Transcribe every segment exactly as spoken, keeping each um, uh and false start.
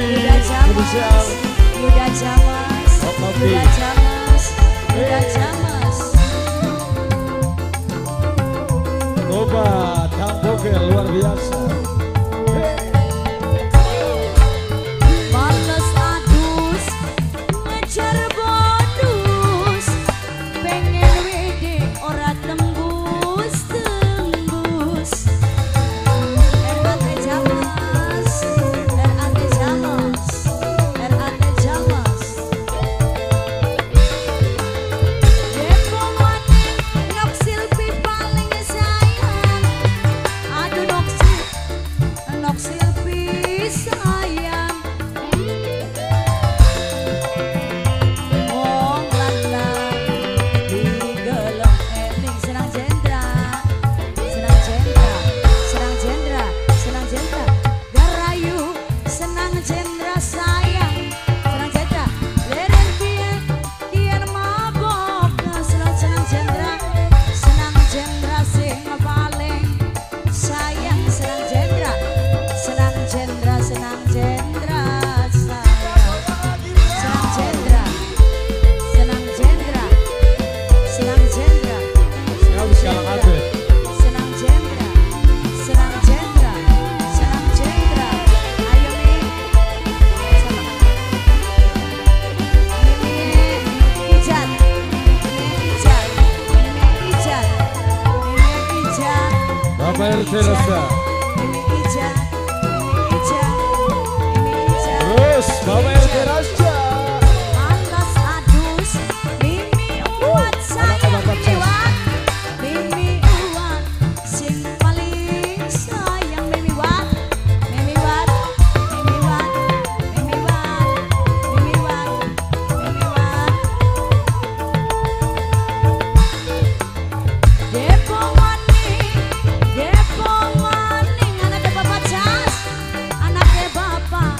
Yuda Jamas, Yuda Jamas, Yuda Jamas, Yuda Jamas. Coba tampuknya luar biasa. Males adus, ngejar bonus, pengen wede ora tembus tembus. R A T Jamas, R A T Jamas, R A T Jamas. Depo maning noksil pi paling sayang. Aduh noksil, noksil pi sayang. Wong lanang digelem eling senang jendra, senang jendra, senang jendra, senang jendra. Garayu senang jendra sayang, senang jendra. Leren pian, pian mabok senang senang jendra, senang jendra sing paling sayang, senang jendra, senang jendra, senang jendra sayang, senang jendra, senang jendra, senang jendra, Siap sekarang aja. senang jendra, senang jendra, senang jendra. Ayo Mi, sama Mimi Ijat, Mimi Ijat, Mimi Ijat, Mimi Ijat. Bapak R T Rasa. Mimi Ijat, Mimi Ijat, Mimi Ijat. Terus Bapak R T Rasa. Alas adus, Mimi uat sayang, Mimi wat, Mimi uat sing paling sayang, Mimi wat, Mimi wat, Mimi wat, Mimi wat, Mimi wat, Mimi wat. Depo maning, depo maning, anaknya Bapak Jas, anaknya Bapak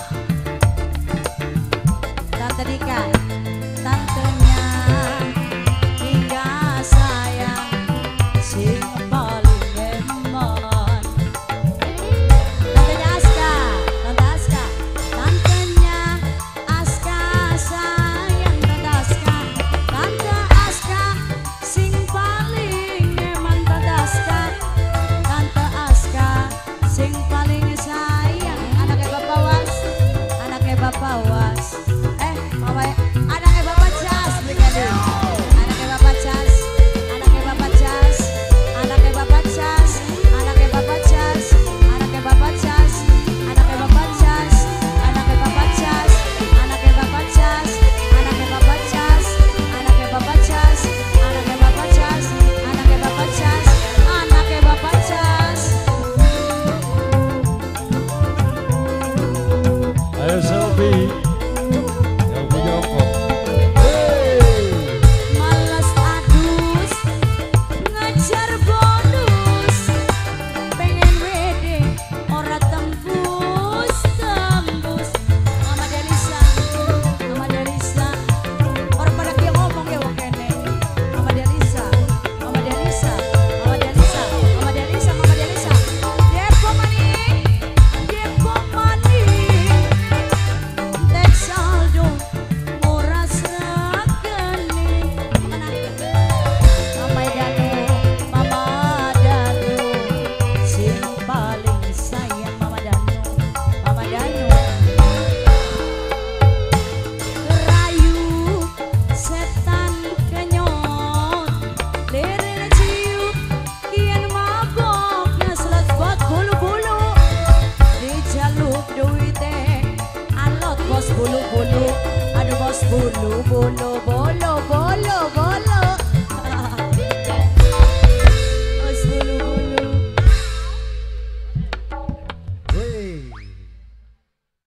Tante Dika, tantenya hingga sayang sing paling emon. Tantenya Aska, Tante Aska, tantenya Aska sayang, Tante Aska, Tante Aska sing paling emon, Tante Aska, Tante Aska sing paling sayang, anaknya Bapak Was, anaknya Bapak Was. Eh, Mama, anaknya Bapak Jas, Brigade. Anaknya Bapak Jas, anaknya Bapak Jas, anaknya Bapak Jas, anaknya Bapak Jas, anaknya Bapak Jas, anaknya Bapak Jas, anaknya Bapak Jas, anaknya Bapak Jas, anaknya Bapak Jas, anaknya Bapak Jas, anaknya Bapak Jas, anaknya Bapak Jas, anaknya Bapak Jas. Ayo selfie. Yang punya kok. Hey. Males adus, ngejar bonus, pengen wede ora tembus tembus. Mama Delisa, Mama Delisa, orang pada dia ngomong ya wong kene. Mama Delisa, Mama Delisa, Mama Delisa, Mama Delisa, Mama Delisa. Depo maning, depo maning, tek saldo ora sregeni. Mama Danu, Mama Danu, sing paling sayang, Mama Danu, Mama Danu. Rayu setan kenyot, leren ciuk, kian mabok ngeslet bot bulu-bulu, dijaluk duite, alot bos bulu-bulu, aduh bos bulu-bulu, bolo-bolo, bolo